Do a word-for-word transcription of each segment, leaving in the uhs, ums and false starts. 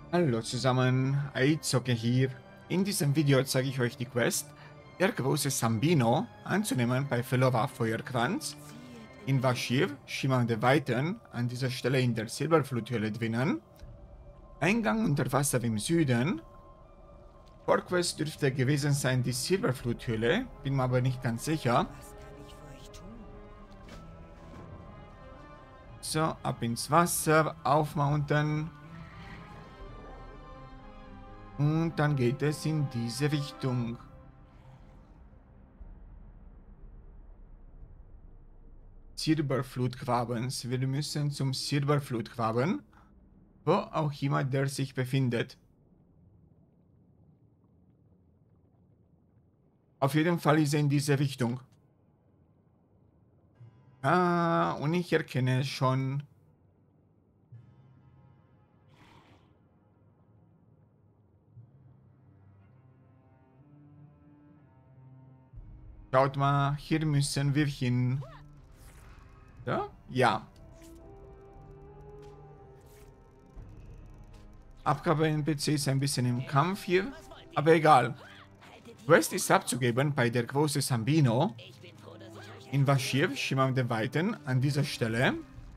Hallo zusammen, Aizocke hier. In diesem Video zeige ich euch die Quest, der große Sambino anzunehmen bei Felova Feuerkranz, in Vashir, schimmernde Weiten, an dieser Stelle in der Silberfluthöhle drinnen, Eingang unter Wasser im Süden. Vorquest dürfte gewesen sein die Silberfluthöhle, bin mir aber nicht ganz sicher. So, ab ins Wasser, aufmounten. Und dann geht es in diese Richtung. Silberflutgrabens. Wir müssen zum Silberflutgraben, wo auch immer der sich befindet. Auf jeden Fall ist er in diese Richtung. Ah, und ich erkenne schon... Schaut mal, hier müssen wir hin. Ja? Ja. Abgabe-N P C ist ein bisschen im Kampf hier, aber egal. Quest ist abzugeben bei der große Sambino. In Vashir, schimmernde Weiten, an dieser Stelle.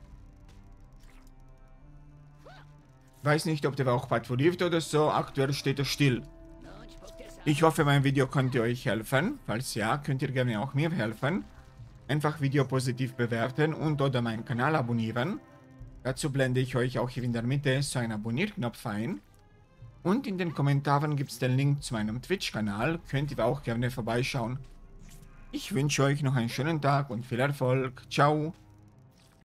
Weiß nicht, ob der auch patrouilliert oder so, aktuell steht er still. Ich hoffe, mein Video konnte euch helfen. Falls ja, könnt ihr gerne auch mir helfen. Einfach Video positiv bewerten und oder meinen Kanal abonnieren. Dazu blende ich euch auch hier in der Mitte so einen Abonnierknopf ein. Und in den Kommentaren gibt es den Link zu meinem Twitch-Kanal, könnt ihr auch gerne vorbeischauen. Ich wünsche euch noch einen schönen Tag und viel Erfolg. Ciao!